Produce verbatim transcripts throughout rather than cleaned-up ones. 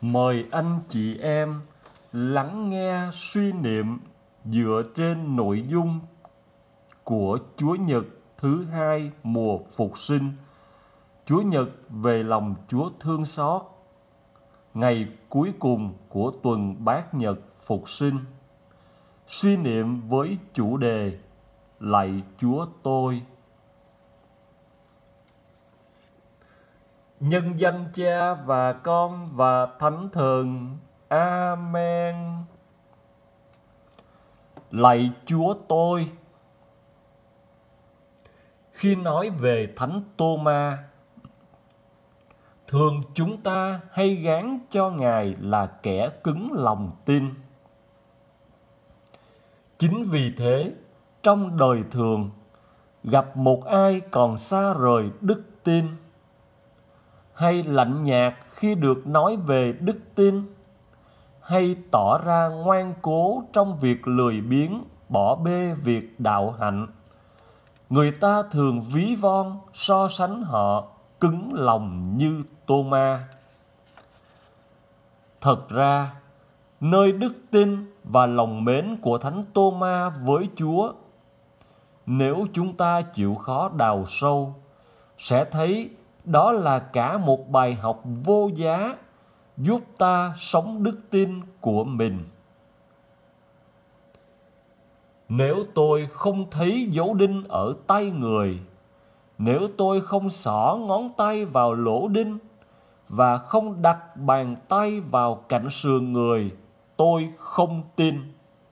Mời anh chị em lắng nghe suy niệm dựa trên nội dung của Chúa Nhật thứ hai mùa Phục sinh, Chúa Nhật về lòng Chúa thương xót, ngày cuối cùng của tuần Bát Nhật Phục sinh. Suy niệm với chủ đề Lạy Chúa tôi. Nhân danh Cha và Con và Thánh Thần. Amen. Lạy Chúa tôi. Khi nói về Thánh Tô-ma, thường chúng ta hay gán cho Ngài là kẻ cứng lòng tin. Chính vì thế, trong đời thường, gặp một ai còn xa rời đức tin, hay lạnh nhạt khi được nói về đức tin, hay tỏ ra ngoan cố trong việc lười biếng bỏ bê việc đạo hạnh, người ta thường ví von so sánh họ cứng lòng như Tô-ma. Thật ra, nơi đức tin và lòng mến của Thánh Tô-ma với Chúa, nếu chúng ta chịu khó đào sâu, sẽ thấy đó là cả một bài học vô giá giúp ta sống đức tin của mình. Nếu tôi không thấy dấu đinh ở tay người, nếu tôi không xỏ ngón tay vào lỗ đinh và không đặt bàn tay vào cạnh sườn người, tôi không tin.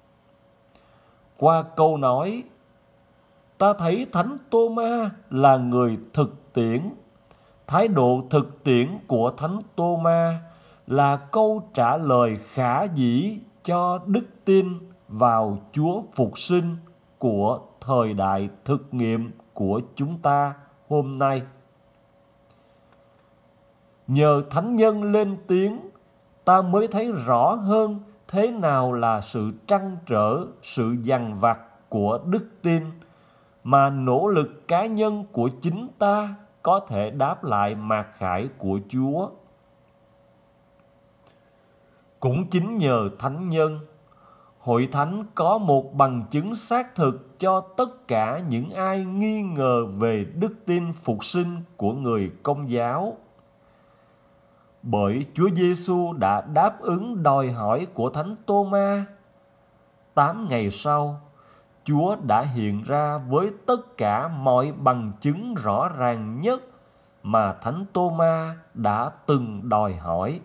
Qua câu nói, ta thấy Thánh Tô-ma là người thực tiễn. Thái độ thực tiễn của Thánh Tô-ma là câu trả lời khả dĩ cho đức tin vào Chúa Phục sinh của thời đại thực nghiệm của chúng ta hôm nay. Nhờ Thánh Nhân lên tiếng, ta mới thấy rõ hơn thế nào là sự trăn trở, sự dằn vặt của đức tin mà nỗ lực cá nhân của chính ta có thể đáp lại mặc khải của Chúa. Cũng chính nhờ Thánh Nhân, Hội Thánh có một bằng chứng xác thực cho tất cả những ai nghi ngờ về đức tin phục sinh của người Công giáo. Bởi Chúa Giêsu đã đáp ứng đòi hỏi của Thánh Tô-ma. Tám ngày sau, Chúa đã hiện ra với tất cả mọi bằng chứng rõ ràng nhất mà Thánh Tô-ma đã từng đòi hỏi.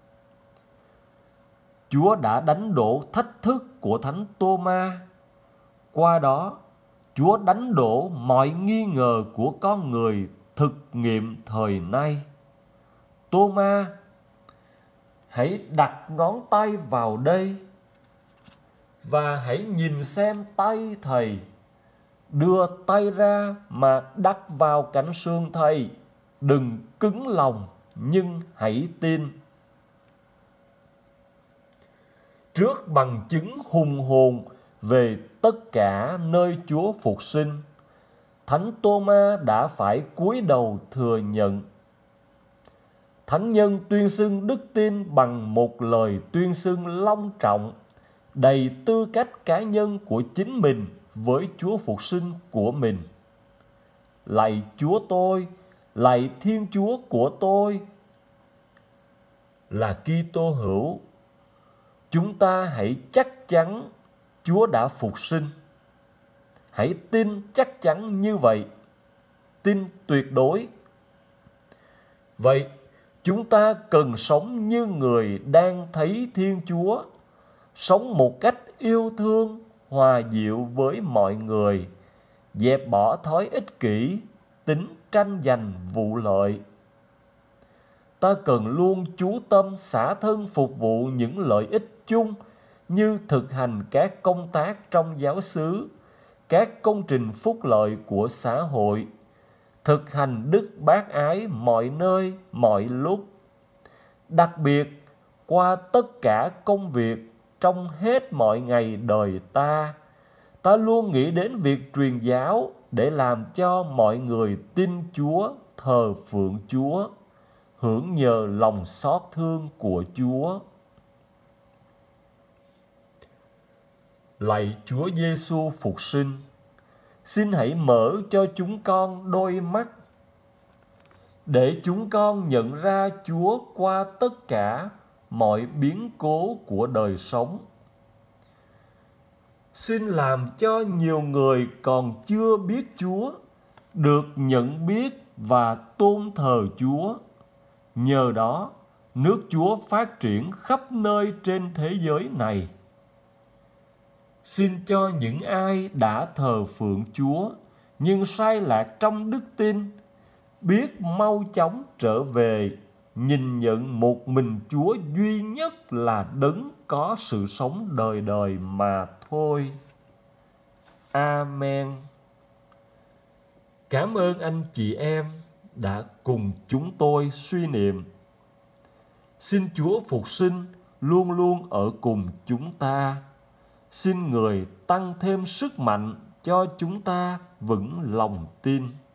Chúa đã đánh đổ thách thức của Thánh Tô-ma. Qua đó, Chúa đánh đổ mọi nghi ngờ của con người thực nghiệm thời nay. Tô-ma, hãy đặt ngón tay vào đây và hãy nhìn xem tay thầy. Đưa tay ra mà đặt vào cạnh sườn thầy. Đừng cứng lòng, nhưng hãy tin. Trước bằng chứng hùng hồn về tất cả nơi Chúa phục sinh, Thánh Tô-ma đã phải cúi đầu thừa nhận. Thánh Nhân tuyên xưng đức tin bằng một lời tuyên xưng long trọng, đầy tư cách cá nhân của chính mình với Chúa phục sinh của mình. Lạy Chúa tôi, lạy Thiên Chúa của tôi. Là Kitô hữu, chúng ta hãy chắc chắn Chúa đã phục sinh. Hãy tin chắc chắn như vậy, tin tuyệt đối. Vậy, chúng ta cần sống như người đang thấy Thiên Chúa, sống một cách yêu thương, hòa dịu với mọi người, dẹp bỏ thói ích kỷ, tính tranh giành vụ lợi. Ta cần luôn chú tâm xả thân phục vụ những lợi ích chung như thực hành các công tác trong giáo xứ, các công trình phúc lợi của xã hội, thực hành đức bác ái mọi nơi, mọi lúc. Đặc biệt, qua tất cả công việc trong hết mọi ngày đời ta, ta luôn nghĩ đến việc truyền giáo để làm cho mọi người tin Chúa, thờ phượng Chúa. hưởng nhờ lòng xót thương của Chúa. Lạy Chúa Giêsu phục sinh, xin hãy mở cho chúng con đôi mắt để chúng con nhận ra Chúa qua tất cả mọi biến cố của đời sống. Xin làm cho nhiều người còn chưa biết Chúa được nhận biết và tôn thờ Chúa. Nhờ đó, nước Chúa phát triển khắp nơi trên thế giới này. Xin cho những ai đã thờ phượng Chúa nhưng sai lạc trong đức tin biết mau chóng trở về, nhìn nhận một mình Chúa duy nhất là đấng có sự sống đời đời mà thôi. Amen. Cảm ơn anh chị em đã cùng chúng tôi suy niệm. Xin Chúa phục sinh luôn luôn ở cùng chúng ta. Xin Người tăng thêm sức mạnh cho chúng ta vững lòng tin.